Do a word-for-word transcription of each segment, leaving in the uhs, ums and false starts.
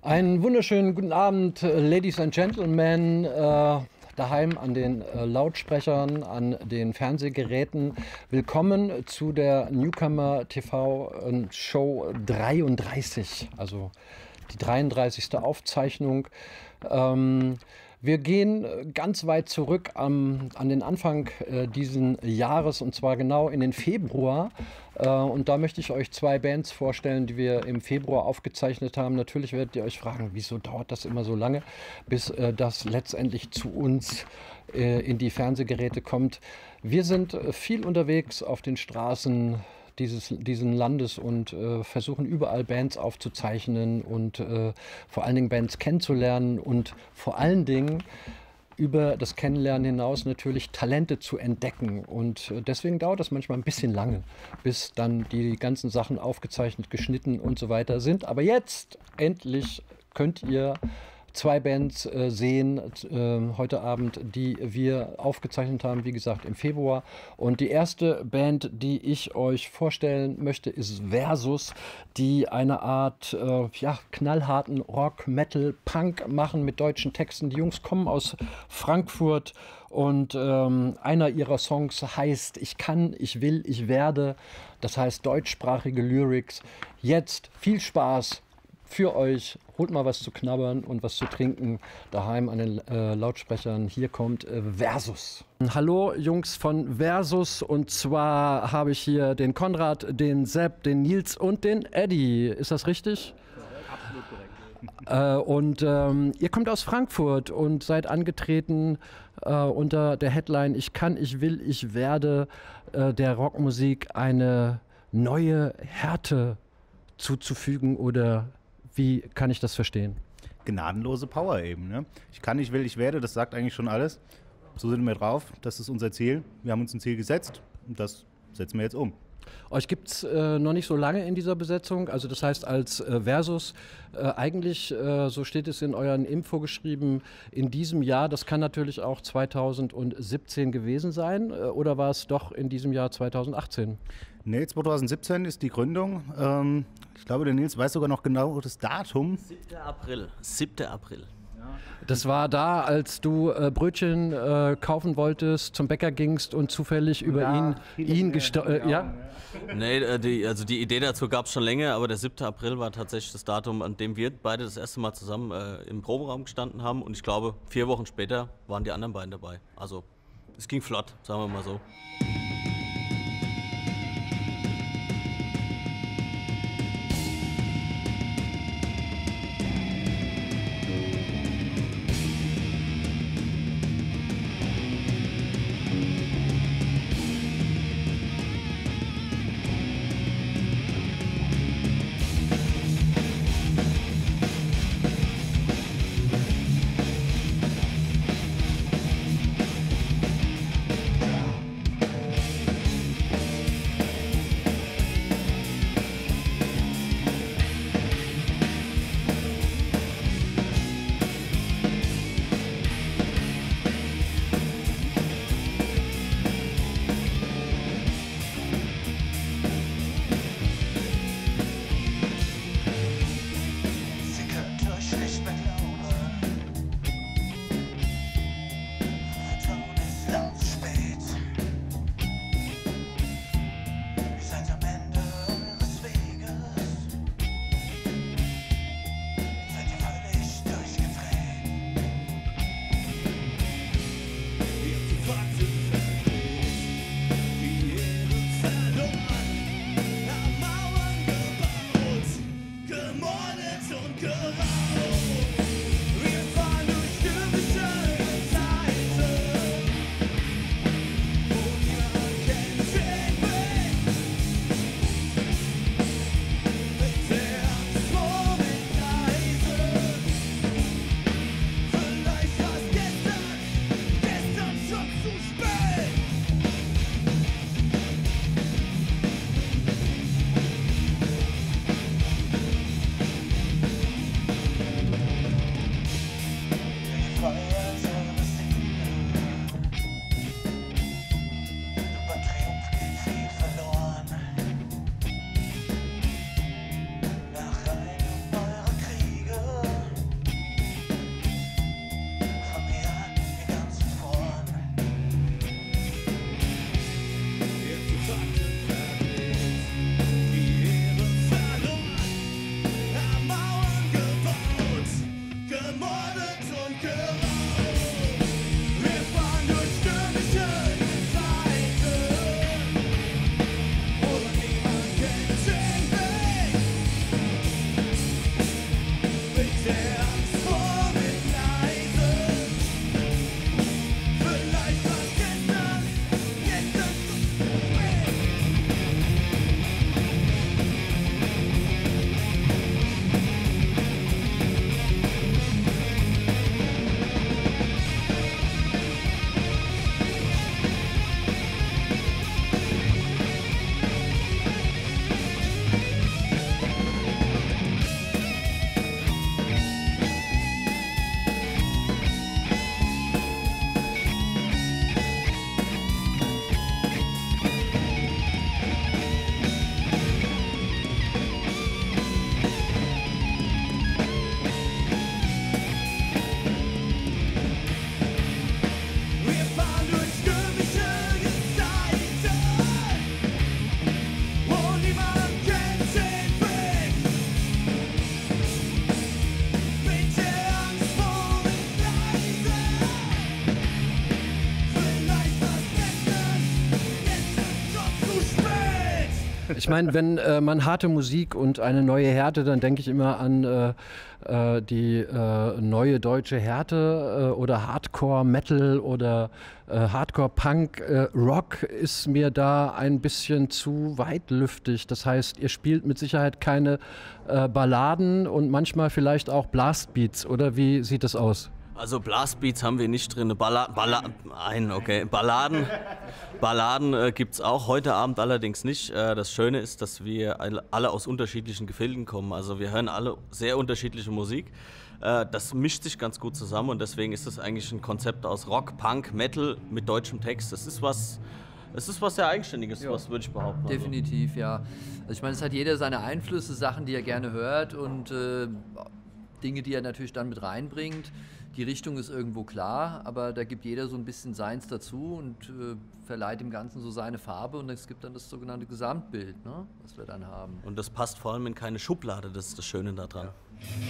Einen wunderschönen guten Abend, Ladies and Gentlemen, äh, daheim an den äh, Lautsprechern, an den Fernsehgeräten. Willkommen zu der Newcomer T V äh, Show dreiunddreißig, also die dreiunddreißigste Aufzeichnung. Ähm, Wir gehen ganz weit zurück am, an den Anfang äh, diesen Jahres, und zwar genau in den Februar. Äh, und da möchte ich euch zwei Bands vorstellen, die wir im Februar aufgezeichnet haben. Natürlich werdet ihr euch fragen, wieso dauert das immer so lange, bis äh, das letztendlich zu uns äh, in die Fernsehgeräte kommt. Wir sind äh, viel unterwegs auf den Straßen Dieses, diesen Landes und äh, versuchen überall Bands aufzuzeichnen und äh, vor allen Dingen Bands kennenzulernen und vor allen Dingen über das Kennenlernen hinaus natürlich Talente zu entdecken. Und äh, deswegen dauert das manchmal ein bisschen lange, bis dann die ganzen Sachen aufgezeichnet, geschnitten und so weiter sind. Aber jetzt endlich könnt ihr zwei Bands äh, sehen äh, heute Abend, die wir aufgezeichnet haben, wie gesagt, im Februar. Und die erste Band, die ich euch vorstellen möchte, ist Versus, die eine Art äh, ja, knallharten Rock, Metal, Punk machen mit deutschen Texten. Die Jungs kommen aus Frankfurt und ähm, einer ihrer Songs heißt Ich kann, ich will, ich werde. Das heißt deutschsprachige Lyrics. Jetzt viel Spaß für euch. Holt mal was zu knabbern und was zu trinken daheim an den äh, Lautsprechern. Hier kommt äh, Versus. Hallo Jungs von Versus, und zwar habe ich hier den Konrad, den Sepp, den Nils und den Eddie. Ist das richtig? Absolut korrekt. Äh, und ähm, ihr kommt aus Frankfurt und seid angetreten äh, unter der Headline Ich kann, ich will, ich werde äh, der Rockmusik eine neue Härte zuzufügen, oder wie kann ich das verstehen? Gnadenlose Power eben. Ne? Ich kann, ich will, ich werde, das sagt eigentlich schon alles. So sind wir drauf, das ist unser Ziel. Wir haben uns ein Ziel gesetzt und das setzen wir jetzt um. Euch gibt es äh, noch nicht so lange in dieser Besetzung, also das heißt als äh, Versus, äh, eigentlich, äh, so steht es in euren Info geschrieben, in diesem Jahr, das kann natürlich auch zweitausendsiebzehn gewesen sein, äh, oder war es doch in diesem Jahr zweitausendachtzehn? Nee, zweitausendsiebzehn ist die Gründung. Ähm, ich glaube, der Nils weiß sogar noch genau das Datum. siebter April. siebter April. Das war da, als du äh, Brötchen äh, kaufen wolltest, zum Bäcker gingst und zufällig über Ja, ihn, ihn gestolpert. Äh, ja? Nee, äh, die, also die Idee dazu gab es schon länger, aber der siebter April war tatsächlich das Datum, an dem wir beide das erste Mal zusammen äh, im Proberaum gestanden haben. Und ich glaube, vier Wochen später waren die anderen beiden dabei. Also es ging flott, sagen wir mal so. Ich meine, wenn äh, man harte Musik und eine neue Härte, dann denke ich immer an äh, äh, die äh, neue deutsche Härte äh, oder Hardcore Metal oder äh, Hardcore Punk. Äh, Rock ist mir da ein bisschen zu weitlüftig. Das heißt, ihr spielt mit Sicherheit keine äh, Balladen und manchmal vielleicht auch Blastbeats, oder wie sieht das aus? Also Blastbeats haben wir nicht drin. Balla Balla Nein, okay. Balladen, Balladen äh, gibt es auch, heute Abend allerdings nicht. Äh, das Schöne ist, dass wir alle aus unterschiedlichen Gefilden kommen. Also wir hören alle sehr unterschiedliche Musik. Äh, das mischt sich ganz gut zusammen und deswegen ist das eigentlich ein Konzept aus Rock, Punk, Metal mit deutschem Text. Das ist was... Es ist was sehr Eigenständiges, ja. Was würde ich behaupten. Definitiv, also. ja. Also ich meine, es hat jeder seine Einflüsse, Sachen, die er gerne hört und äh, Dinge, die er natürlich dann mit reinbringt. Die Richtung ist irgendwo klar, aber da gibt jeder so ein bisschen seins dazu und äh, verleiht dem Ganzen so seine Farbe und es gibt dann das sogenannte Gesamtbild, ne, was wir dann haben. Und das passt vor allem in keine Schublade, das ist das Schöne daran. Ja.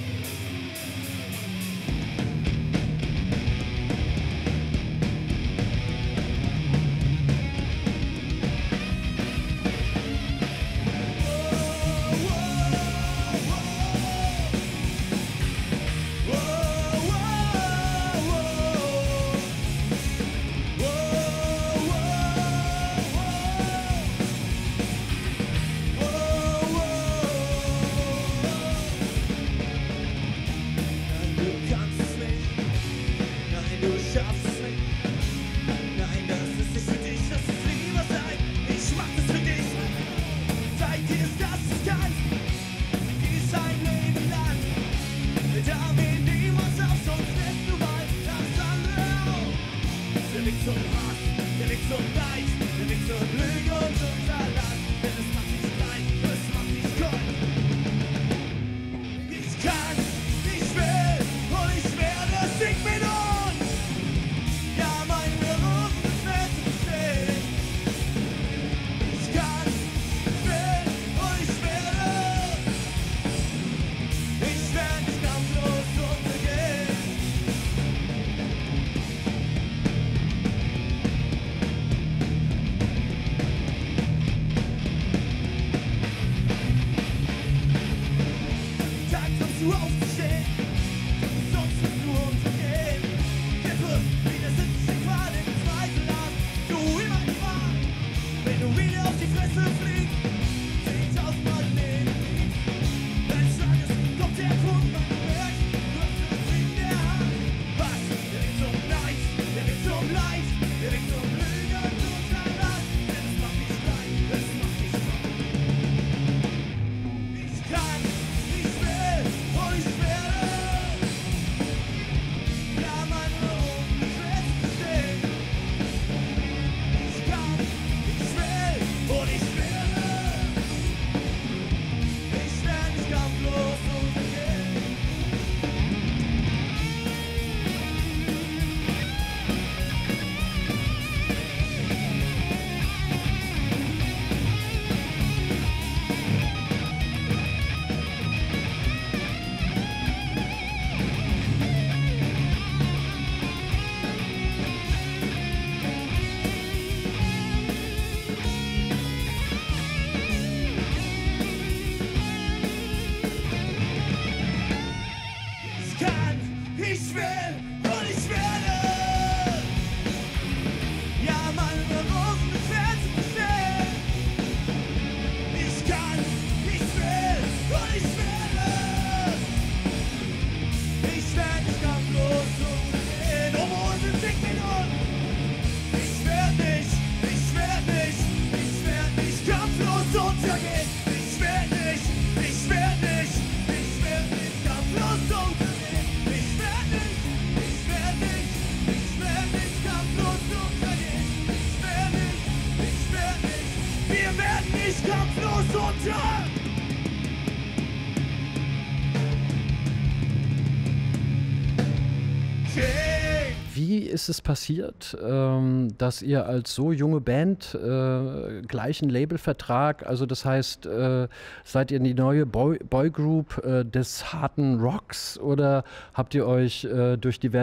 Wie ist es passiert, ähm, dass ihr als so junge Band äh, gleichen Labelvertrag, also das heißt, äh, seid ihr die neue Boy Boygroup äh, des harten Rocks oder habt ihr euch äh, durch diverse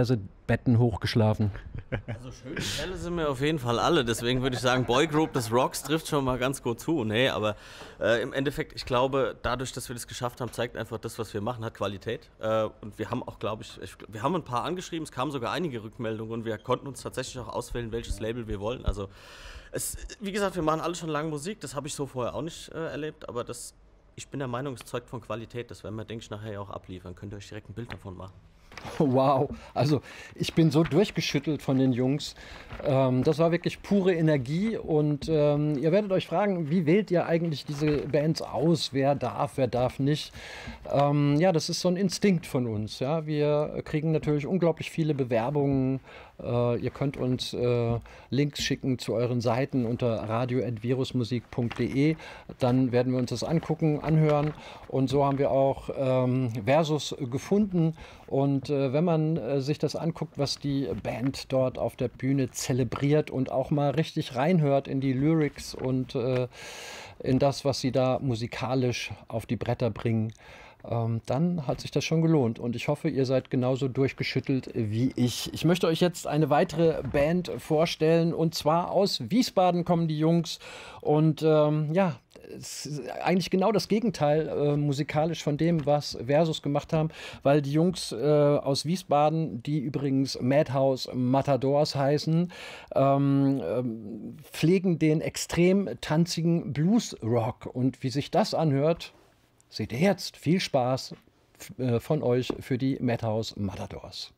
Betten hochgeschlafen? Also schöne Fälle sind wir auf jeden Fall alle, deswegen würde ich sagen, Boygroup des Rocks trifft schon mal ganz gut zu. Nee, aber äh, im Endeffekt, ich glaube, dadurch, dass wir das geschafft haben, zeigt einfach, das, was wir machen, hat Qualität. Äh, und wir haben auch, glaube ich, ich, wir haben ein paar angeschrieben, es kamen sogar einige Rückmeldungen und wir konnten uns tatsächlich auch auswählen, welches Label wir wollen. Also es, wie gesagt, wir machen alle schon lange Musik, das habe ich so vorher auch nicht äh, erlebt, aber das, ich bin der Meinung, es zeugt von Qualität, das werden wir, denke ich, nachher ja auch abliefern. Könnt ihr euch direkt ein Bild davon machen. Wow, also ich bin so durchgeschüttelt von den Jungs. Ähm, das war wirklich pure Energie und ähm, ihr werdet euch fragen, wie wählt ihr eigentlich diese Bands aus? Wer darf, wer darf nicht? Ähm, ja, das ist so ein Instinkt von uns. Ja? Wir kriegen natürlich unglaublich viele Bewerbungen. Äh, ihr könnt uns äh, Links schicken zu euren Seiten unter radio at virusmusik punkt de. Dann werden wir uns das angucken, anhören. Und so haben wir auch ähm, Versus gefunden. Und äh, wenn man äh, sich das anguckt, was die Band dort auf der Bühne zelebriert und auch mal richtig reinhört in die Lyrics und äh, in das, was sie da musikalisch auf die Bretter bringen, ähm, dann hat sich das schon gelohnt. Und ich hoffe, ihr seid genauso durchgeschüttelt wie ich. Ich möchte euch jetzt eine weitere Band vorstellen. Und zwar aus Wiesbaden kommen die Jungs. Und ähm, ja, es ist eigentlich genau das Gegenteil äh, musikalisch von dem, was Versus gemacht haben, weil die Jungs äh, aus Wiesbaden, die übrigens Madhouse Matadors heißen, ähm, ähm, pflegen den extrem tanzigen Blues-Rock. Und wie sich das anhört, seht ihr jetzt. Viel Spaß äh, von euch für die Madhouse Matadors.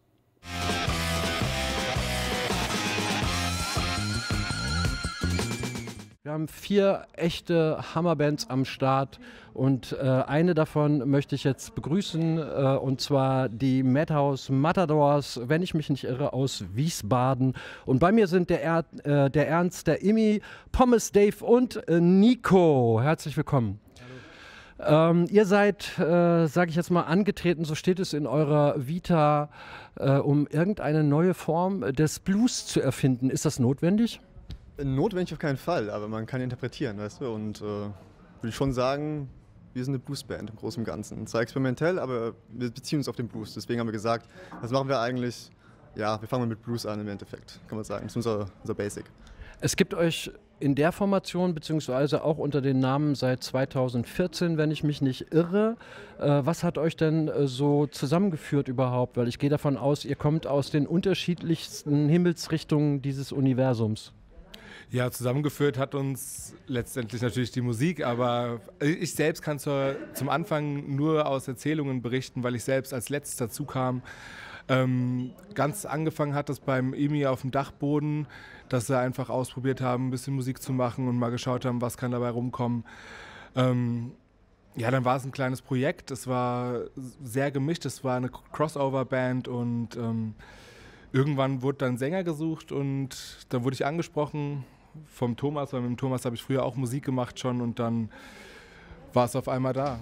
Wir haben vier echte Hammerbands am Start und äh, eine davon möchte ich jetzt begrüßen, äh, und zwar die Madhouse Matadors, wenn ich mich nicht irre, aus Wiesbaden. Und bei mir sind der, er äh, der Ernst, der Immi, Pommes Dave und äh, Nico. Herzlich willkommen. Ähm, ihr seid, äh, sage ich jetzt mal, angetreten, so steht es in eurer Vita, äh, um irgendeine neue Form des Blues zu erfinden. Ist das notwendig? Notwendig auf keinen Fall, aber man kann interpretieren, weißt du, und äh, würde ich schon sagen, wir sind eine Bluesband im Großen und Ganzen. Zwar experimentell, aber wir beziehen uns auf den Blues, deswegen haben wir gesagt, was machen wir eigentlich? Ja, wir fangen mit Blues an im Endeffekt, kann man sagen, das ist unser, unser Basic. Es gibt euch in der Formation, beziehungsweise auch unter den Namen seit zweitausendvierzehn, wenn ich mich nicht irre. Äh, was hat euch denn äh, so zusammengeführt überhaupt? Weil ich gehe davon aus, ihr kommt aus den unterschiedlichsten Himmelsrichtungen dieses Universums. Ja, zusammengeführt hat uns letztendlich natürlich die Musik, aber ich selbst kann zur, zum Anfang nur aus Erzählungen berichten, weil ich selbst als letzter dazu kam. Ähm, ganz angefangen hat das beim Imi auf dem Dachboden, dass sie einfach ausprobiert haben, ein bisschen Musik zu machen und mal geschaut haben, was kann dabei rumkommen. Ähm, ja, dann war es ein kleines Projekt, es war sehr gemischt, es war eine Crossover-Band und ähm, irgendwann wurde dann Sänger gesucht und dann wurde ich angesprochen vom Thomas, weil mit dem Thomas habe ich früher auch Musik gemacht schon und dann war es auf einmal da.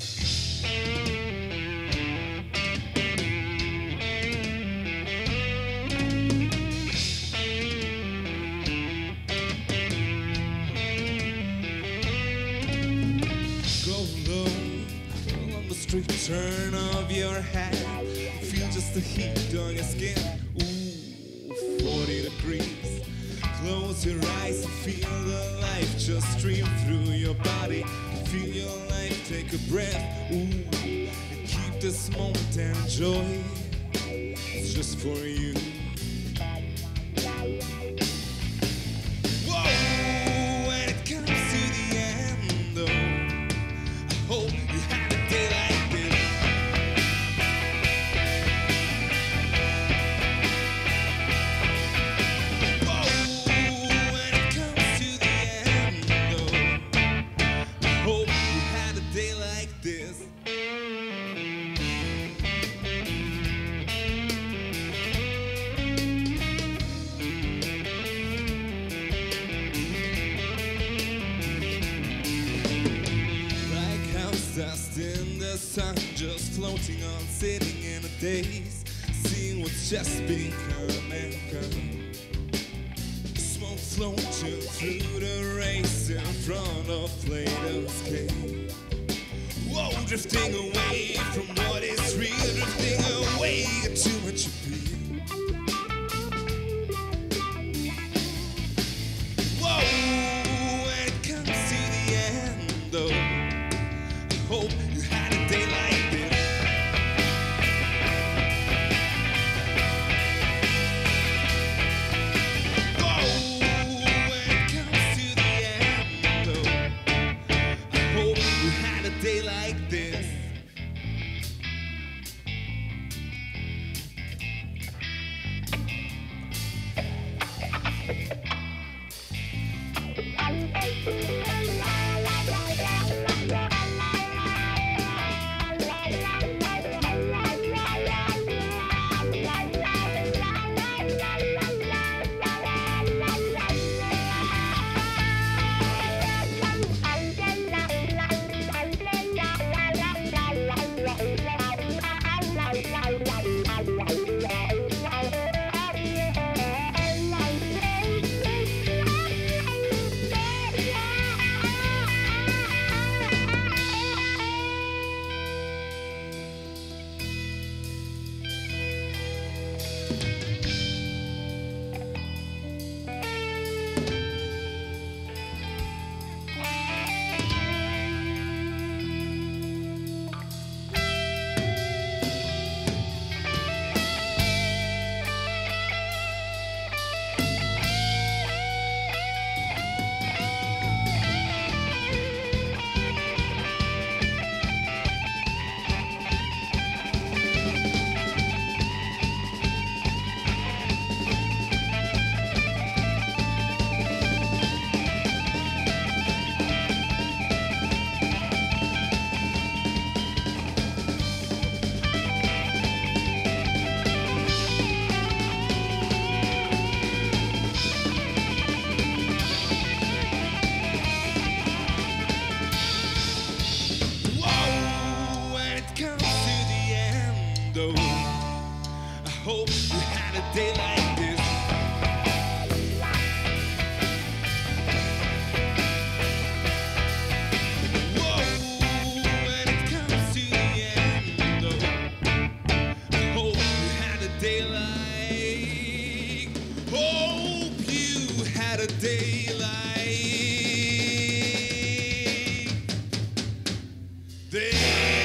Turn off your hat, feel just the heat on your skin. Ooh, forty degrees. Close your eyes and feel the life just stream through your body. Feel your life, take a breath. Ooh, and keep this moment and enjoy. It's just for you. Whoa, when it comes to the end, though, I hope you had a day like. Dust in the sun, just floating on, sitting in a daze, seeing what's just become and gone. Smoke floating through the race in front of Plato's cave. Whoa, drifting away from what is real, drifting away to what you feel. I hope you had a day like this. Whoa, when it comes to the end, though, I hope you had a day like, hope you had a day like this.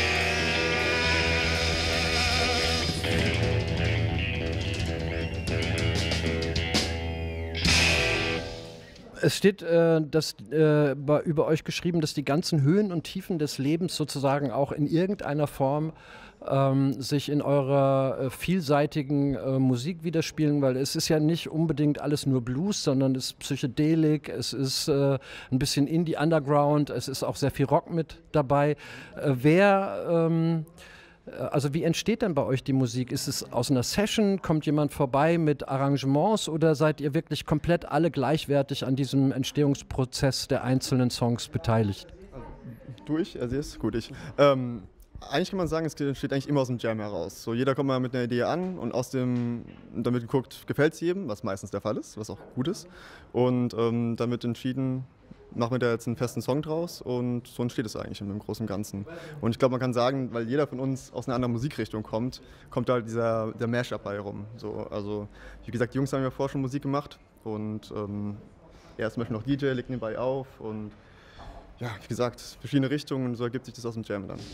Es steht äh, das, äh, bei- über euch geschrieben, dass die ganzen Höhen und Tiefen des Lebens sozusagen auch in irgendeiner Form ähm, sich in eurer äh, vielseitigen äh, Musik widerspiegeln, weil es ist ja nicht unbedingt alles nur Blues, sondern es ist Psychedelik, es ist äh, ein bisschen Indie Underground, es ist auch sehr viel Rock mit dabei. Äh, wer ähm, Also wie entsteht denn bei euch die Musik? Ist es aus einer Session? Kommt jemand vorbei mit Arrangements oder seid ihr wirklich komplett alle gleichwertig an diesem Entstehungsprozess der einzelnen Songs beteiligt? Du, ich, also ist gut, ich. Ähm, eigentlich kann man sagen, es entsteht eigentlich immer aus dem Jam heraus. So, jeder kommt mal mit einer Idee an und aus dem, damit geguckt, gefällt es jedem, was meistens der Fall ist, was auch gut ist. Und ähm, damit entschieden, machen wir da jetzt einen festen Song draus und so entsteht es eigentlich im Großen und Ganzen. Und ich glaube, man kann sagen, weil jeder von uns aus einer anderen Musikrichtung kommt, kommt da halt dieser, der Mashup bei rum. So, also wie gesagt, die Jungs haben ja vorher schon Musik gemacht und ähm, er ist zum Beispiel noch D J, legt nebenbei auf und ja, wie gesagt, verschiedene Richtungen und so ergibt sich das aus dem Jam dann.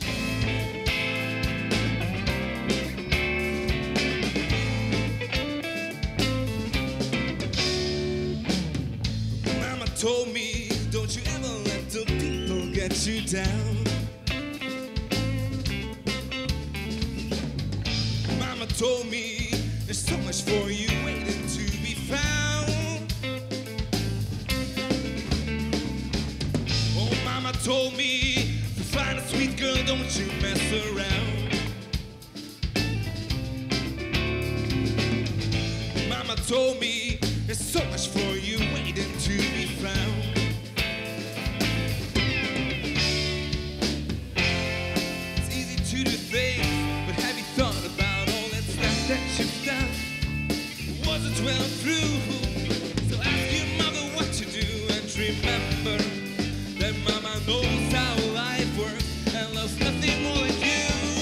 Mama told me, don't you ever let the people get you down. Mama told me, there's so much for you waiting to be found. Oh, Mama told me, to find a sweet girl, don't you mess around. Mama told me, there's so much for you waiting to be found. It's easy to do things, but have you thought about all that stuff that you've done? Was it well through? So ask your mother what to do and remember that Mama knows how life works and loves nothing more than you.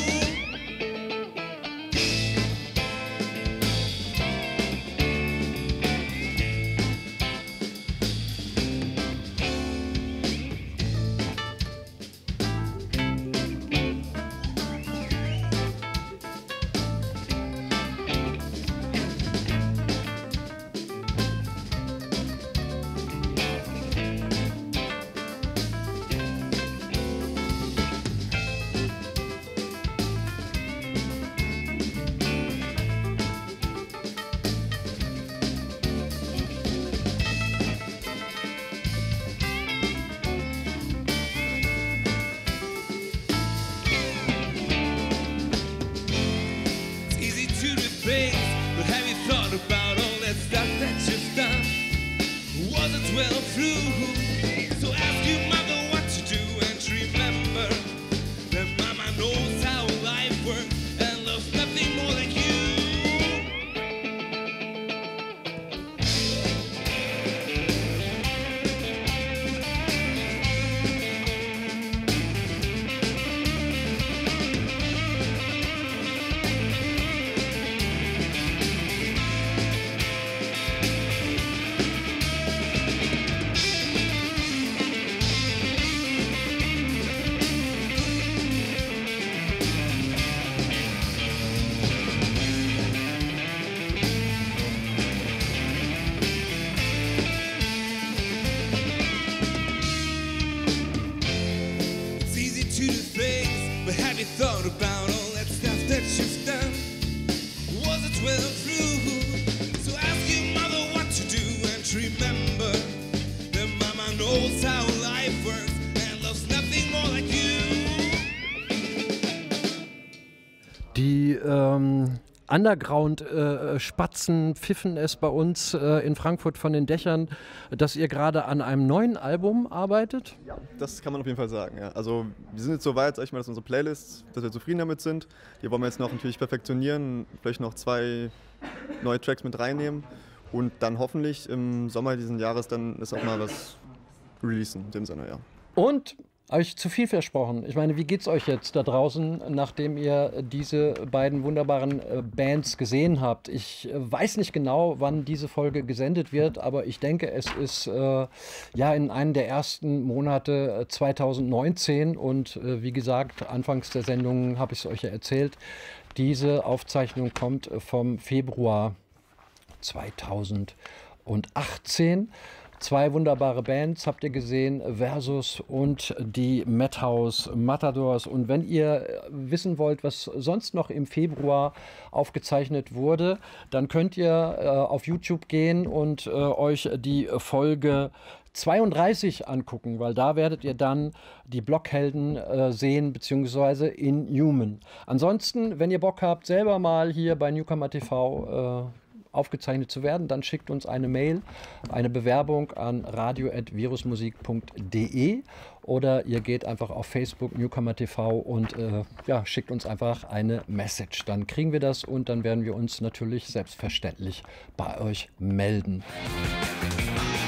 It's easy to do things, but have you thought about all that stuff that you've done? Was it well through? So ask your mother what to do and remember that Mama knows how life works and loves nothing more than you. It's easy to do things, but have you thought about all that stuff that you've done? Was it well through? So ask your mother what to do and remember that Mama knows how life works and loves nothing more like you. Die ähm, Underground-Spatzen pfiffen es bei uns äh, in Frankfurt von den Dächern, dass ihr gerade an einem neuen Album arbeitet? Ja, das kann man auf jeden Fall sagen. Ja. Also wir sind jetzt so weit, sag ich mal, dass unsere Playlists, dass wir zufrieden damit sind. Die wollen wir jetzt noch natürlich perfektionieren, vielleicht noch zwei neue Tracks mit reinnehmen und dann hoffentlich im Sommer diesen Jahres dann ist auch mal was releasen in dem Sinne, ja. Und habe ich zu viel versprochen? Ich meine, wie geht's euch jetzt da draußen, nachdem ihr diese beiden wunderbaren äh, Bands gesehen habt? Ich äh, weiß nicht genau, wann diese Folge gesendet wird, aber ich denke, es ist äh, ja in einem der ersten Monate äh, zwanzig neunzehn und äh, wie gesagt, anfangs der Sendung habe ich es euch ja erzählt, diese Aufzeichnung kommt äh, vom Februar zweitausendachtzehn. Zwei wunderbare Bands habt ihr gesehen, Versus und die Madhouse Matadors. Und wenn ihr wissen wollt, was sonst noch im Februar aufgezeichnet wurde, dann könnt ihr äh, auf YouTube gehen und äh, euch die Folge zweiunddreißig angucken, weil da werdet ihr dann die Blockhelden äh, sehen, beziehungsweise Inhuman. Ansonsten, wenn ihr Bock habt, selber mal hier bei Newcomer T V äh, aufgezeichnet zu werden, dann schickt uns eine Mail, eine Bewerbung an radio at virusmusik punkt de oder ihr geht einfach auf Facebook Newcomer T V und äh, ja, schickt uns einfach eine Message. Dann kriegen wir das und dann werden wir uns natürlich selbstverständlich bei euch melden.